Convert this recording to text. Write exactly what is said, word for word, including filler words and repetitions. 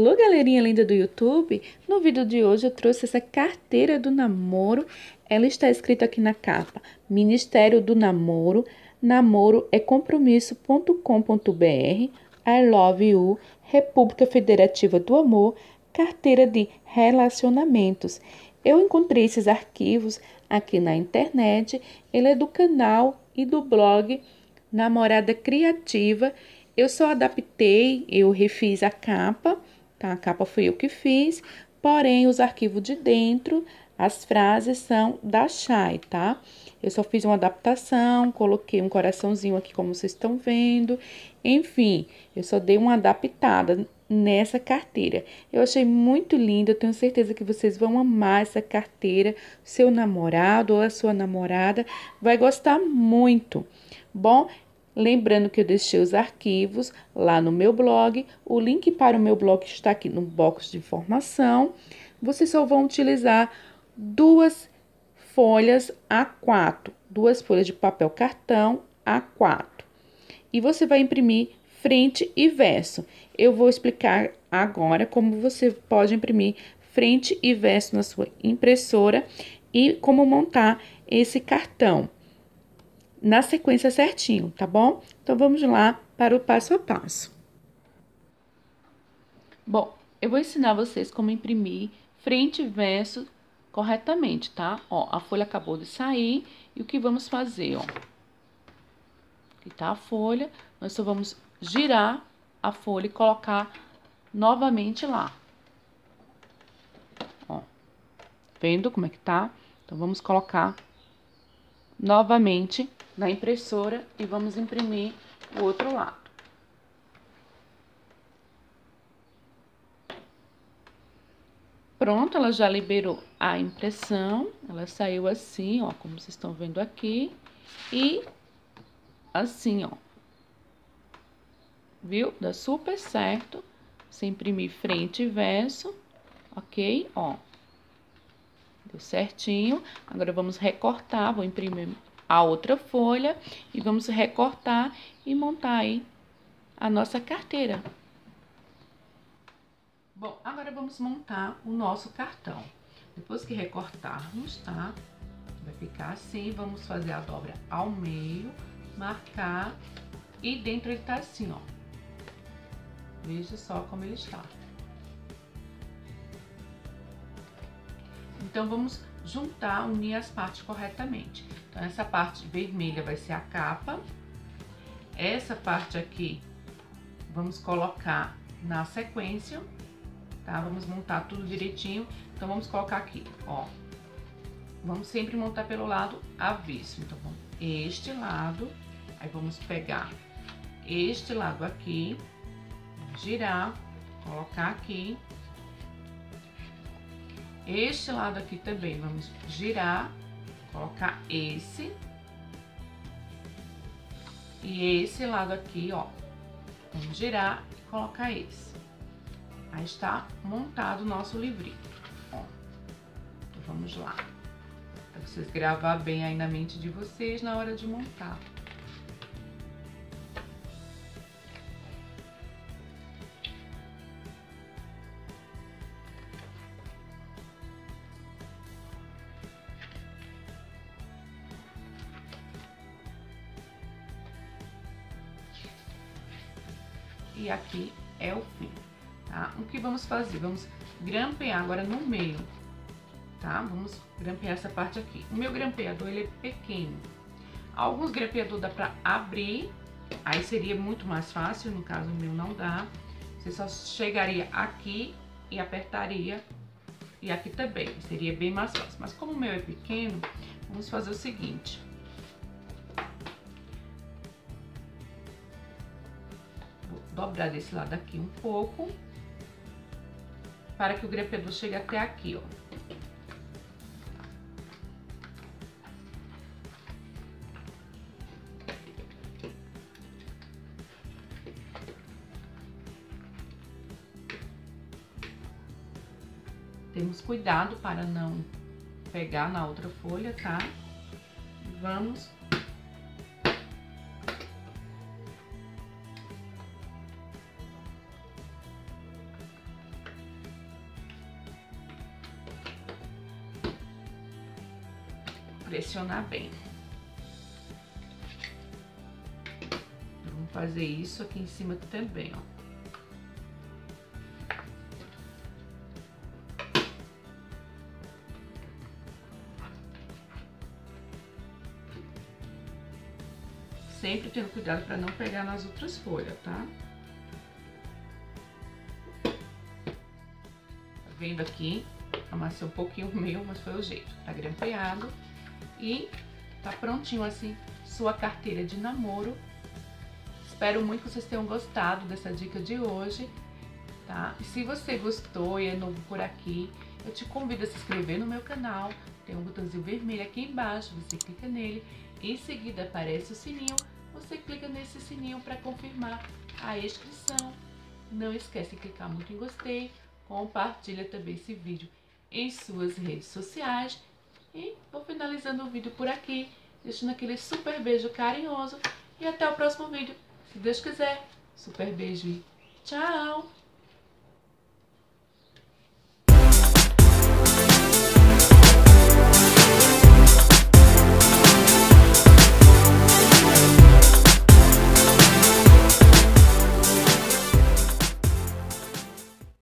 Alô, galerinha linda do YouTube! No vídeo de hoje eu trouxe essa carteira do namoro. Ela está escrita aqui na capa: Ministério do Namoro, namoro é compromisso ponto com ponto br, I love you, República Federativa do Amor, carteira de relacionamentos. Eu encontrei esses arquivos aqui na internet. Ele é do canal e do blog Namorada Criativa. Eu só adaptei, eu refiz a capa, tá? A capa foi eu que fiz, porém os arquivos de dentro, as frases são da Chay, tá? Eu só fiz uma adaptação, coloquei um coraçãozinho aqui como vocês estão vendo, enfim, eu só dei uma adaptada nessa carteira. Eu achei muito linda, eu tenho certeza que vocês vão amar essa carteira, seu namorado ou a sua namorada vai gostar muito. Bom, lembrando que eu deixei os arquivos lá no meu blog, o link para o meu blog está aqui no box de informação. Vocês só vão utilizar duas folhas A quatro, duas folhas de papel cartão A quatro. E você vai imprimir frente e verso. Eu vou explicar agora como você pode imprimir frente e verso na sua impressora e como montar esse cartão na sequência certinho, tá bom? Então, vamos lá para o passo a passo. Bom, eu vou ensinar vocês como imprimir frente e verso corretamente, tá? Ó, a folha acabou de sair e o que vamos fazer, ó. Aqui tá a folha, nós só vamos girar a folha e colocar novamente lá. Ó, vendo como é que tá? Então, vamos colocar novamente na impressora e vamos imprimir o outro lado. Pronto, ela já liberou a impressão, ela saiu assim, ó, como vocês estão vendo aqui, e assim, ó. Viu? Dá super certo, você imprimir frente e verso, ok? Ó, deu certinho. Agora, vamos recortar, vou imprimir a outra folha e vamos recortar e montar aí a nossa carteira. Bom, agora vamos montar o nosso cartão. Depois que recortarmos, tá? Vai ficar assim, vamos fazer a dobra ao meio, marcar e dentro ele tá assim, ó. Veja só como ele está. Então, vamos juntar, unir as partes corretamente. Então, essa parte vermelha vai ser a capa. Essa parte aqui, vamos colocar na sequência, tá? Vamos montar tudo direitinho. Então, vamos colocar aqui, ó. Vamos sempre montar pelo lado avesso. Então, vamos este lado, aí vamos pegar este lado aqui, girar, colocar aqui. Este lado aqui também, vamos girar, colocar esse. E esse lado aqui, ó, vamos girar e colocar esse. Aí está montado o nosso livrinho, ó. Então, vamos lá. Para vocês gravar bem aí na mente de vocês na hora de montar. E aqui é o fim, tá? O que vamos fazer? Vamos grampear agora no meio, tá? Vamos grampear essa parte aqui. O meu grampeador, ele é pequeno. Alguns grampeadores dá pra abrir, aí seria muito mais fácil, no caso o meu não dá. Você só chegaria aqui e apertaria, e aqui também, seria bem mais fácil. Mas como o meu é pequeno, vamos fazer o seguinte. Dobrar desse lado aqui um pouco, para que o grampeador chegue até aqui, ó. Temos cuidado para não pegar na outra folha, tá? Vamos pressionar bem. Vamos fazer isso aqui em cima também, ó. Sempre tendo cuidado para não pegar nas outras folhas, tá? Tá vendo aqui? Amassei um pouquinho o meu, mas foi o jeito. Tá grampeado e tá prontinho assim sua carteira de namoro. Espero muito que vocês tenham gostado dessa dica de hoje, tá? E se você gostou e é novo por aqui, eu te convido a se inscrever no meu canal. Tem um botãozinho vermelho aqui embaixo, você clica nele. Em seguida aparece o sininho, você clica nesse sininho para confirmar a inscrição. Não esquece de clicar muito em gostei, compartilha também esse vídeo em suas redes sociais. E vou finalizando o vídeo por aqui, deixando aquele super beijo carinhoso e até o próximo vídeo. Se Deus quiser, super beijo e tchau!